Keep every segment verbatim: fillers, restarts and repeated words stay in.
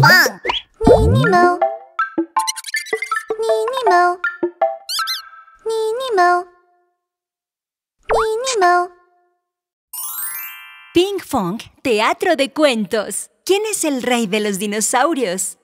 Fong. Ninimo. Ninimo. Ninimo. Ninimo. Ping Fong, teatro de cuentos. ¿Quién es el rey de los dinosaurios?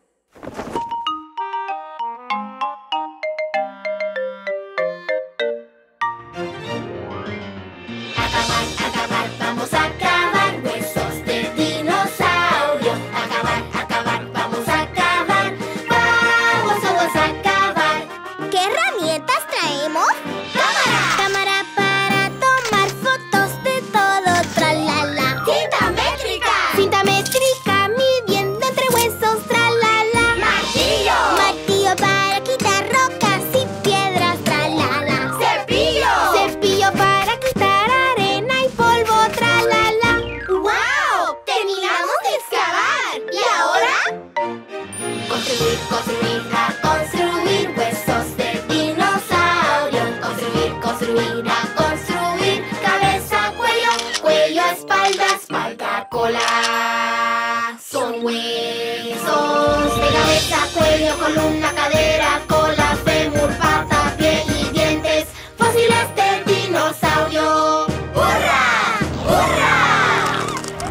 Acabar, acabar, vamos a acabar huesos de dinosaurio. Acabar, acabar, vamos a acabar. Vamos, vamos a acabar. ¿Qué herramientas traemos? ¡Cámara! Cámara para tomar fotos de todo, tralala. ¡Cinta métrica! Cinta métrica midiendo entre huesos, tralala. ¡Martillo! Martillo para quitar rocas y piedras, tralala. ¡Cepillo! Cepillo para quitar arena y polvo, tralala. ¡Wow! ¡Terminamos de excavar! ¿Y ahora? Construir, construir, a construir huesos de dinosaurio. Construir, construir, a construir cabeza, cuello, cuello, espalda, espalda, cola. Son huesos de cabeza, cuello, columna, cadera, cola, fémur, pata, pie y dientes. Fósiles de dinosaurio. ¡Hurra! ¡Hurra!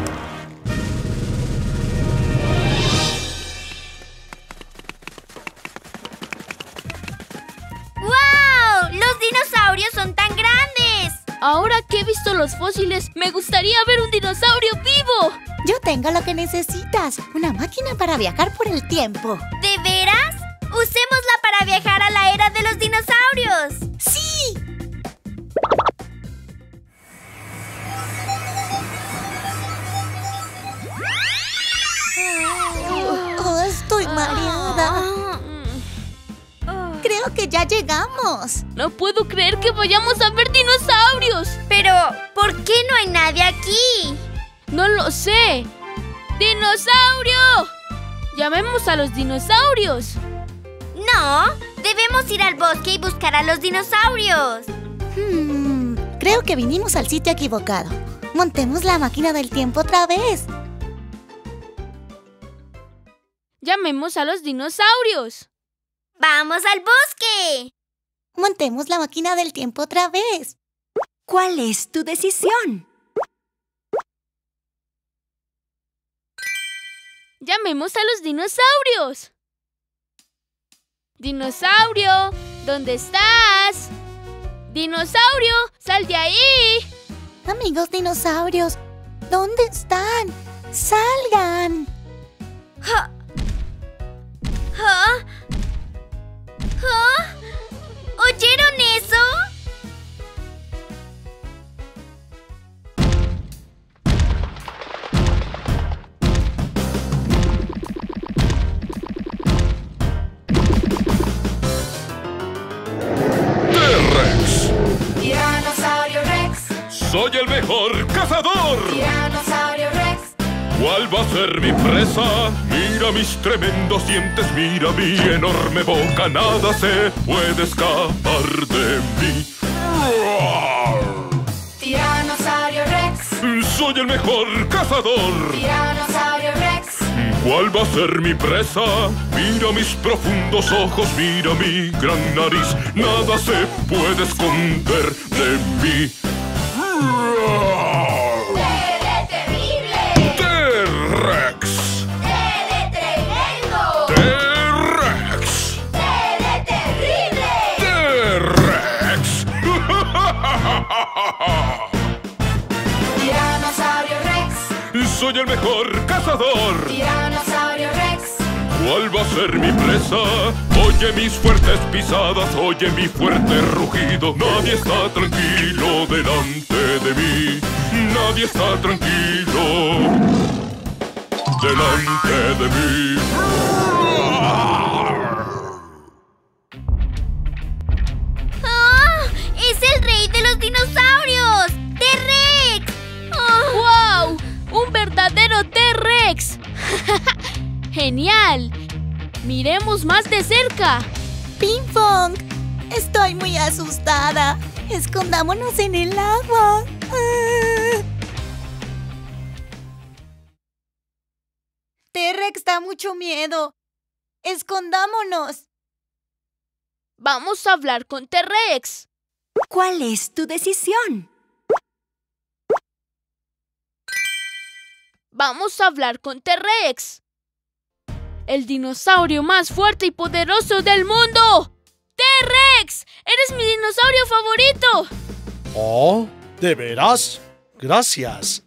¡Wow! ¡Los dinosaurios son tan grandes! Ahora que he visto los fósiles, me gustaría ver un dinosaurio vivo. Yo tengo lo que necesitas, una máquina para viajar por el tiempo. ¿De veras? ¡Usémosla para viajar a la era de los dinosaurios! ¡Sí! Oh, estoy mareada. Creo que ya llegamos. No puedo creer que vayamos a ver dinosaurios. Pero, ¿por qué no hay nadie aquí? No lo sé. ¡Dinosaurio! Llamemos a los dinosaurios. No, debemos ir al bosque y buscar a los dinosaurios. Hmm, creo que vinimos al sitio equivocado. Montemos la máquina del tiempo otra vez. Llamemos a los dinosaurios. ¡Vamos al bosque! Montemos la máquina del tiempo otra vez. ¿Cuál es tu decisión? Llamemos a los dinosaurios. Dinosaurio, ¿dónde estás? Dinosaurio, sal de ahí. Amigos dinosaurios, ¿dónde están? ¡Salgan! ¿Ah? ¿Ah? ¿Ah? ¿Oyeron eso? T-Rex. Tiranosaurio Rex. Soy el mejor cazador. Tiranosaurio Rex. ¿Cuál va a ser mi presa? Mira mis tremendos dientes, mira mi enorme boca, nada se puede escapar de mí. Tiranosaurio Rex. Soy el mejor cazador. Tiranosaurio Rex. ¿Cuál va a ser mi presa? Mira mis profundos ojos, mira mi gran nariz, nada se puede esconder de mí. ¡Terrible! T-Rex. ¡Tremendo! T-Rex. ¡Terrible! T-Rex. Tiranosaurio Rex. Soy el mejor cazador. Tiranosaurio Rex. ¿Cuál va a ser mi presa? Oye mis fuertes pisadas, oye mi fuerte rugido. Nadie está tranquilo delante de mí. Nadie está tranquilo delante de mí. ¡Ah! ¡Es el rey de los dinosaurios! ¡T-Rex! ¡Wow! ¡Un verdadero T-Rex! ¡Genial! Miremos más de cerca. ¡Ping Fong! Estoy muy asustada. Escondámonos en el agua. Ah. T-Rex. T-Rex da mucho miedo. ¡Escondámonos! Vamos a hablar con T-Rex. ¿Cuál es tu decisión? Vamos a hablar con T-Rex. El dinosaurio más fuerte y poderoso del mundo. ¡T-Rex! ¡Eres mi dinosaurio favorito! Oh, ¿de veras? Gracias.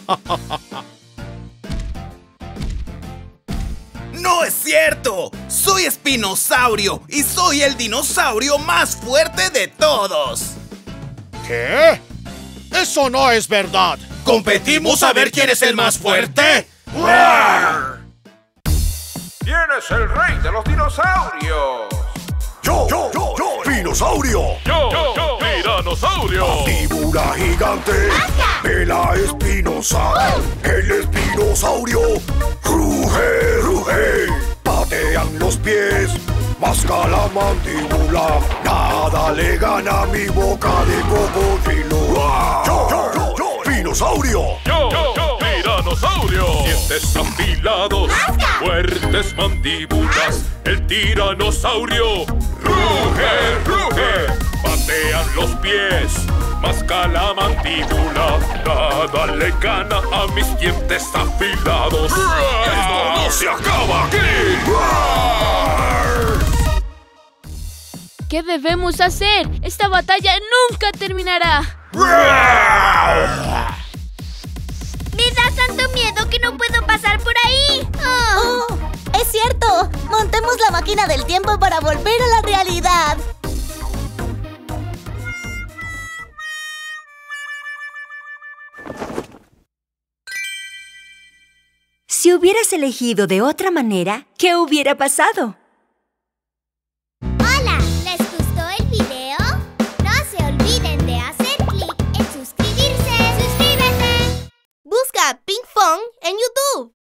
¡No es cierto! Soy Espinosaurio y soy el dinosaurio más fuerte de todos. ¿Qué? ¡Eso no es verdad! ¿Competimos a ver quién es el más fuerte? ¡Roar! ¿Quién es el rey de los dinosaurios? Yo, yo, yo, yo, Espinosaurio. Yo, yo, yo, Tiranosaurio. Mandíbula gigante, pela espinosa. El espinosaurio ruge, ruge. Patean los pies, masca la mandíbula. Nada le gana a mi boca de cocodrilo. Yo, yo, yo, yo, Espinosaurio. Yo, yo, yo, Tiranosaurio. Dientes afilados, fuertes mandíbulas. El tiranosaurio ruge, ruge. Patean los pies, masca la mandíbula. Nada le gana a mis dientes afilados. ¡Esto no se acaba aquí! ¿Qué debemos hacer? Esta batalla nunca terminará. Me da tanto miedo que no puedo pasar por ahí. ¡Oh! ¡Es cierto! Montemos la máquina del tiempo para volver a la realidad. Si hubieras elegido de otra manera, ¿qué hubiera pasado? Hola, ¿les gustó el video? No se olviden de hacer clic en suscribirse. ¡Suscríbete! Busca Pink Fong en YouTube.